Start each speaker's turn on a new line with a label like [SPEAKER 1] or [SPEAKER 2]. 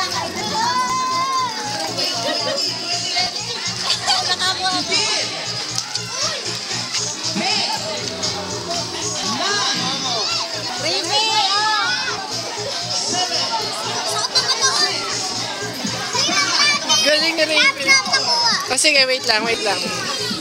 [SPEAKER 1] Nakakuha mo. Remy!
[SPEAKER 2] Galing na rin. Oh, sige, wait lang.